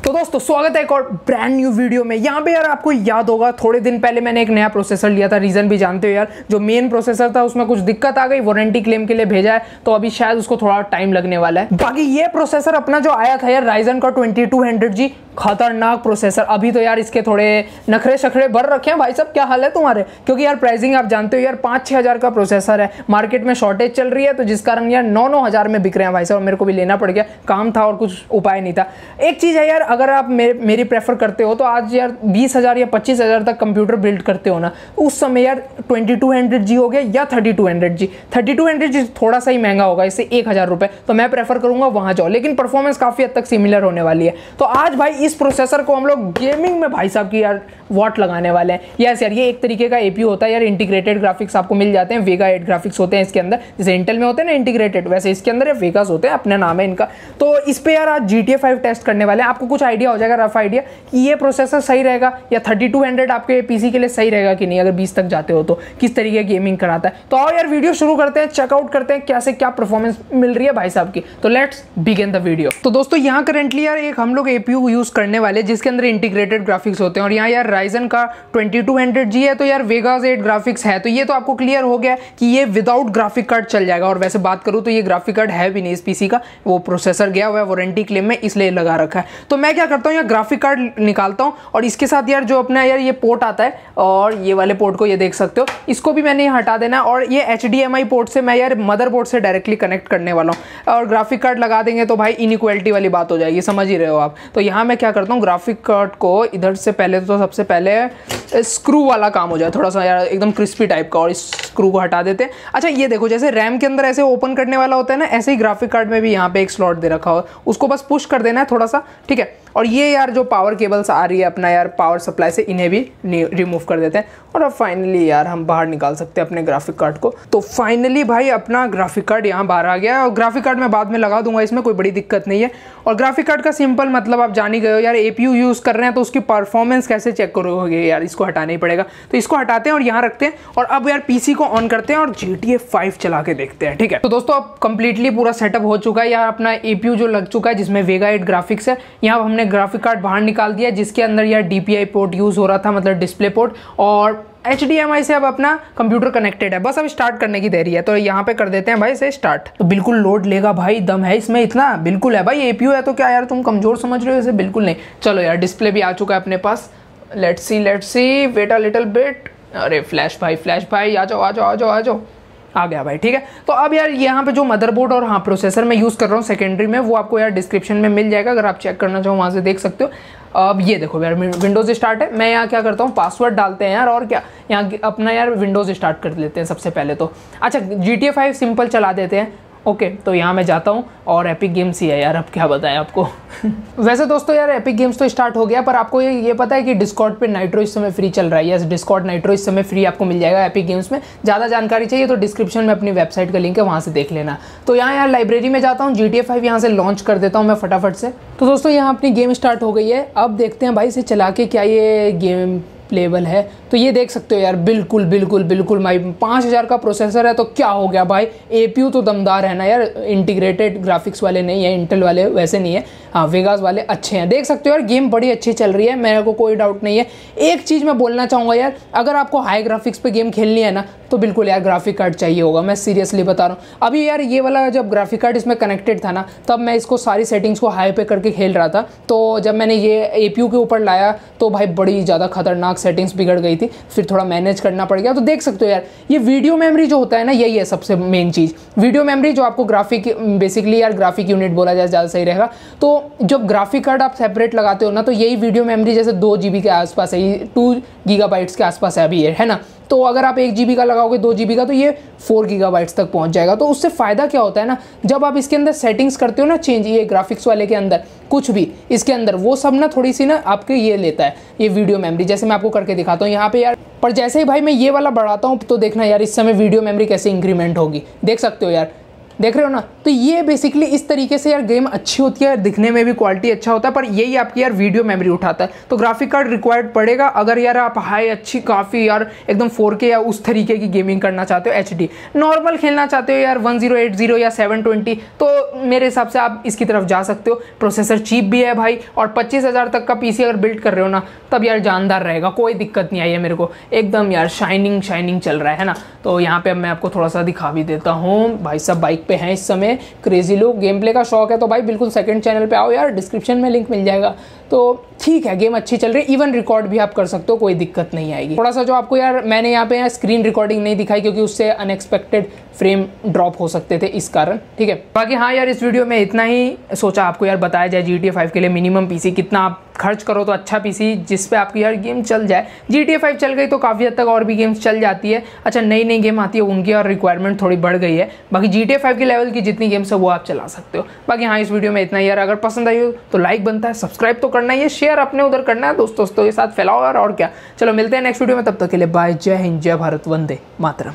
तो दोस्तों स्वागत है एक और ब्रांड न्यू वीडियो में। यहाँ पे यार आपको याद होगा थोड़े दिन पहले मैंने एक नया प्रोसेसर लिया था, रीजन भी जानते हो यार। जो मेन प्रोसेसर था उसमें कुछ दिक्कत आ गई, वारंटी क्लेम के लिए भेजा है तो अभी शायद उसको थोड़ा टाइम लगने वाला है। बाकी ये प्रोसेसर अपना जो आया था यार राइजन का 2200G, खतरनाक प्रोसेसर। अभी तो यार इसके थोड़े नखरे शखरे भर रखे हैं। भाई साहब क्या हाल है तुम्हारे? क्योंकि यार प्राइसिंग आप जानते हो यार 5-6 हज़ार का प्रोसेसर है, मार्केट में शॉर्टेज चल रही है तो जिस कारण यार 9-9 हज़ार में बिक रहे हैं भाई साहब। मेरे को भी लेना पड़ गया, काम था और कुछ उपाय नहीं था। एक चीज़ है यार, अगर आप मेरी प्रेफर करते हो तो आज यार 20,000 या 25,000 तक कंप्यूटर बिल्ड करते हो ना, उस समय यार 2200G हो गया या 3200G। 3200G थोड़ा सा ही महंगा होगा, इससे 1,000 रुपये, तो मैं प्रेफर करूंगा वहां जाओ, लेकिन परफॉर्मेंस काफ़ी हद तक सिमिलर होने वाली है। तो आज भाई इस प्रोसेसर को हम लोग गेमिंग में भाई साहब की यार वॉट लगाने वाले हैं। यस यार, ये एक तरीके का एपीयू होता है यार, इंटीग्रेटेड ग्राफिक्स आपको मिल जाते हैं। वेगा 8 ग्राफिक्स होते हैं इसके अंदर, जैसे इंटेल में होते हैं ना इंटीग्रेटेड, वैसे इसके अंदर ये वेगास होते हैं, अपना नाम है इनका। तो इस पे यार आज GTA 5 टेस्ट करने वाले हैं। आपको कुछ आइडिया हो जाएगा, रफ आइडिया, कि ये प्रोसेसर सही रहेगा या 3200 आपके पीसी के लिए सही रहेगा कि नहीं, अगर 20 तक जाते हो तो किस तरीके की गेमिंग कराता है। तो आओ यार वीडियो शुरू करते हैं, चेकआउट करते हैं कैसे क्या परफॉर्मेंस मिल रही है भाई साहब की। तो लेट्स बिगिन द वीडियो। तो दोस्तों यहाँ करेंटली यार एक हम लोग एपीयू यूज करने वाले जिसके अंदर इंटीग्रेटेड ग्राफिक्स होते हैं, और यहाँ यार राइजन का 2200G है, तो यार वेगास 8 ग्राफिक्स है। तो ये तो आपको क्लियर हो गया कि ये विदाउट ग्राफिक कार्ड चल जाएगा। और वैसे बात करूँ तो ये ग्राफिक कार्ड है भी नहीं इस पीसी का, वो प्रोसेसर गया हुआ है वारंटी क्लेम में, इसलिए लगा रखा है। तो मैं क्या करता हूँ, यार ग्राफिक कार्ड निकालता हूँ और इसके साथ यार जो अपना यार ये पोर्ट आता है, और ये वाले पोर्ट को ये देख सकते हो, इसको भी मैंने हटा देना है। और ये HDMI पोर्ट से मैं यार मदरबोर्ड से डायरेक्टली कनेक्ट करने वाला हूँ, और ग्राफिक कार्ड लगा देंगे तो भाई इनइक्वालिटी वाली बात हो जाएगी, समझ ही रहे हो आप। तो यहाँ मैं क्या करता हूँ, ग्राफिक कार्ड को इधर से पहले तो सबसे पहले स्क्रू वाला काम हो जाए थोड़ा सा यार एकदम क्रिस्पी टाइप का, और इस स्क्रू को हटा देते हैं। अच्छा ये देखो, जैसे रैम के अंदर ऐसे ओपन करने वाला होता है ना, ऐसे ही ग्राफिक कार्ड में भी यहाँ पे एक स्लॉट दे रखा हो, उसको बस पुश कर देना है थोड़ा सा, ठीक है। और ये यार जो पावर केबल्स आ रही है अपना यार पावर सप्लाई से, इन्हें भी रिमूव कर देते हैं। और अब फाइनली यार हम बाहर निकाल सकते हैं अपने ग्राफिक कार्ड को। तो फाइनली भाई अपना ग्राफिक कार्ड यहाँ बाहर आ गया, और ग्राफिक कार्ड मैं बाद में लगा दूंगा, इसमें कोई बड़ी दिक्कत नहीं है। और ग्राफिक कार्ड का सिंपल मतलब आप जान ही गए हो यार, एपीयू यूज कर रहे हैं तो उसकी परफॉर्मेंस कैसे चेक करोगे यार, इसको हटाना ही पड़ेगा। तो इसको हटाते हैं और यहाँ रखते हैं, और अब यार पीसी को ऑन करते हैं और GTA 5 चला के देखते हैं, ठीक है। तो दोस्तों अब कंप्लीटली पूरा सेटअप हो चुका है यार, अपना एपीयू जो लग चुका है जिसमें वेगा 8 ग्राफिक्स है। यहाँ हमने ग्राफिक कार्ड बाहर निकाल दिया जिसके अंदर यार DPI पोर्ट यूज हो रहा था, मतलब डिस्प्ले पोर्ट, और HDMI से अब अपना कंप्यूटर कनेक्टेड है। बस अब स्टार्ट करने की देरी है, तो यहाँ पे कर देते हैं भाई से स्टार्ट। तो बिल्कुल लोड लेगा भाई, दम है इसमें इतना, बिल्कुल है भाई। एपीयू है तो क्या यार तुम कमजोर समझ रहे हो इसे? बिल्कुल नहीं। चलो यार डिस्प्ले भी आ चुका है अपने पास, let's see, wait a little bit. अरे फ्लैश भाई आ जाओ, आ गया भाई, ठीक है। तो अब यार यहाँ पे जो मदरबोर्ड और हाँ प्रोसेसर मैं यूज़ कर रहा हूँ सेकेंडरी में, वो आपको यार डिस्क्रिप्शन में मिल जाएगा, अगर आप चेक करना चाहो वहाँ से देख सकते हो। अब ये देखो यार विंडोज़ स्टार्ट है। मैं यहाँ क्या करता हूँ, पासवर्ड डालते हैं यार, और क्या यहाँ अपना यार विंडोज़ स्टार्ट कर लेते हैं सबसे पहले तो। अच्छा GTA 5 सिंपल चला देते हैं, ओके। तो यहाँ मैं जाता हूँ, और एपिक गेम्स ही है यार, अब क्या बताएं आपको। वैसे दोस्तों यार एपिक गेम्स तो स्टार्ट हो गया, पर आपको ये पता है कि डिस्कॉर्ड पे नाइट्रो इस समय फ्री चल रहा है। यस, डिस्कॉर्ड नाइट्रो इस समय फ्री आपको मिल जाएगा एपिक गेम्स में। ज़्यादा जानकारी चाहिए तो डिस्क्रिप्शन में अपनी वेबसाइट का लिंक है, वहाँ से देख लेना। तो यहाँ यार लाइब्रेरी में जाता हूँ, GTA 5 यहाँ से लॉन्च कर देता हूँ मैं फटाफट से। तो दोस्तों यहाँ अपनी गेम स्टार्ट हो गई है, अब देखते हैं भाई इसे चला के क्या ये गेम प्लेबल है। तो ये देख सकते हो यार, बिल्कुल भाई 5,000 का प्रोसेसर है तो क्या हो गया भाई। एपीयू तो दमदार है ना यार, इंटीग्रेटेड ग्राफिक्स वाले नहीं है, इंटेल वाले वैसे नहीं है, हाँ वेगास वाले अच्छे हैं। देख सकते हो यार गेम बड़ी अच्छी चल रही है, मेरे को कोई डाउट नहीं है। एक चीज़ मैं बोलना चाहूँगा यार, अगर आपको हाई ग्राफिक्स पे गेम खेलनी है ना, तो बिल्कुल यार ग्राफिक कार्ड चाहिए होगा, मैं सीरियसली बता रहा हूँ। अभी यार ये वाला जब ग्राफिक कार्ड इसमें कनेक्टेड था ना, तब मैं इसको सारी सेटिंग्स को हाई पे करके खेल रहा था। तो जब मैंने ये एपीयू के ऊपर लाया तो भाई बड़ी ज़्यादा खतरनाक सेटिंग्स बिगड़ गई थी, फिर थोड़ा मैनेज करना पड़ गया। तो देख सकते हो यार, ये वीडियो मेमोरी जो होता है ना, यही है सबसे मेन चीज़, वीडियो मेमोरी, जो आपको ग्राफिक बेसिकली यार ग्राफिक यूनिट बोला जाए ज़्यादा सही रहेगा। तो जब ग्राफिक कार्ड आप सेपरेट लगाते हो ना, तो यही वीडियो मेमोरी जैसे 2 GB के आसपास है, 2 GB के आसपास है अभी ये, है ना। तो अगर आप 1 GB का लगाओगे, 2 GB का, तो ये 4 GB तक पहुंच जाएगा। तो उससे फ़ायदा क्या होता है ना, जब आप इसके अंदर सेटिंग्स करते हो ना चेंज, ये ग्राफिक्स वाले के अंदर कुछ भी इसके अंदर, वो सब ना थोड़ी सी ना आपके ये लेता है, ये वीडियो मेमोरी। जैसे मैं आपको करके दिखाता हूँ यहाँ पे यार, पर जैसे ही भाई मैं ये वाला बढ़ाता हूँ तो देखना यार इस समय वीडियो मेमोरी कैसे इंक्रीमेंट होगी, देख सकते हो यार। देख रहे हो ना। तो ये बेसिकली इस तरीके से यार गेम अच्छी होती है, दिखने में भी क्वालिटी अच्छा होता है, पर यही आपकी यार वीडियो मेमोरी उठाता है। तो ग्राफिक कार्ड रिक्वायर्ड पड़ेगा अगर यार आप हाई अच्छी काफ़ी यार एकदम 4K या उस तरीके की गेमिंग करना चाहते हो। HD नॉर्मल खेलना चाहते हो यार 1080 या 720, तो मेरे हिसाब से आप इसकी तरफ जा सकते हो। प्रोसेसर चीप भी है भाई, और 25,000 तक का PC अगर बिल्ड कर रहे हो ना, तब यार जानदार रहेगा, कोई दिक्कत नहीं आई है मेरे को, एकदम यार शाइनिंग चल रहा है ना। तो यहाँ पे अब मैं आपको थोड़ा सा दिखा भी देता हूँ। भाई सब बाइक पे हैं इस समय, क्रेजी लोग, गेम प्ले का शौक है तो भाई बिल्कुल सेकंड चैनल पे आओ यार, डिस्क्रिप्शन में लिंक मिल जाएगा। तो ठीक है, गेम अच्छी चल रही है, इवन रिकॉर्ड भी आप कर सकते हो, कोई दिक्कत नहीं आएगी। थोड़ा सा जो आपको यार मैंने यहाँ पे स्क्रीन रिकॉर्डिंग नहीं दिखाई क्योंकि उससे अनएक्सपेक्टेड फ्रेम ड्रॉप हो सकते थे, इस कारण, ठीक है। बाकी हाँ यार, इस वीडियो में इतना ही सोचा आपको यार बताया जाए GTA 5 के लिए मिनिमम PC कितना आप खर्च करो तो अच्छा PC जिस पे आपकी यार गेम चल जाए। GTA 5 चल गई तो काफ़ी हद तक और भी गेम्स चल जाती है। अच्छा, नई गेम आती है उनकी और रिक्वायरमेंट थोड़ी बढ़ गई है। बाकी GTA 5 के लेवल की जितनी गेम्स है वो आप चला सकते हो। बाकी हाँ, इस वीडियो में इतना ही यार। अगर पसंद आई हो तो लाइक बनता है, सब्सक्राइब तो करना ही है, शेयर अपने उधर करना है, दोस्तों के साथ फैलाओ यार, और क्या। चलो मिलते हैं नेक्स्ट वीडियो में, तब तक के लिए बाय, जय हिंद, जय भारत, वंदे मातरम।